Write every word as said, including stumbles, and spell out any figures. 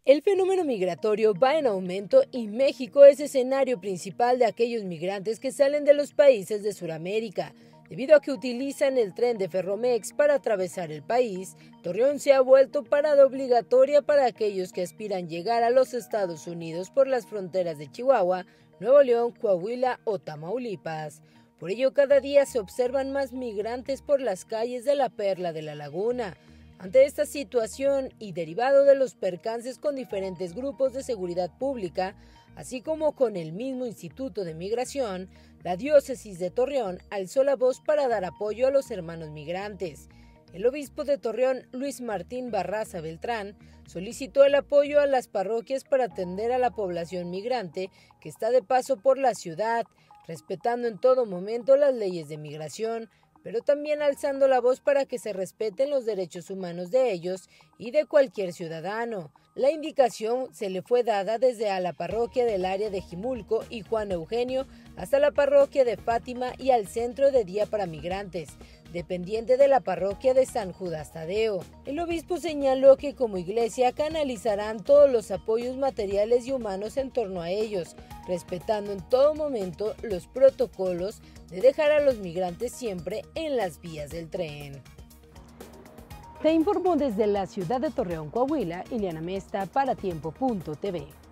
El fenómeno migratorio va en aumento y México es escenario principal de aquellos migrantes que salen de los países de Sudamérica. Debido a que utilizan el tren de Ferromex para atravesar el país, Torreón se ha vuelto parada obligatoria para aquellos que aspiran llegar a los Estados Unidos por las fronteras de Chihuahua, Nuevo León, Coahuila o Tamaulipas. Por ello, cada día se observan más migrantes por las calles de la Perla de la Laguna. Ante esta situación y derivado de los percances con diferentes grupos de seguridad pública, así como con el mismo Instituto de Migración, la diócesis de Torreón alzó la voz para dar apoyo a los hermanos migrantes. El obispo de Torreón, Luis Martín Barraza Beltrán, solicitó el apoyo a las parroquias para atender a la población migrante que está de paso por la ciudad, respetando en todo momento las leyes de migración, pero también alzando la voz para que se respeten los derechos humanos de ellos y de cualquier ciudadano. La indicación se le fue dada desde a la parroquia del área de Jimulco y Juan Eugenio hasta la parroquia de Fátima y al centro de día para migrantes, dependiente de la parroquia de San Judas Tadeo. El obispo señaló que como iglesia canalizarán todos los apoyos materiales y humanos en torno a ellos, respetando en todo momento los protocolos de dejar a los migrantes siempre en las vías del tren. Te informó desde la ciudad de Torreón, Coahuila, Ileana Mesta para tiempo punto t v.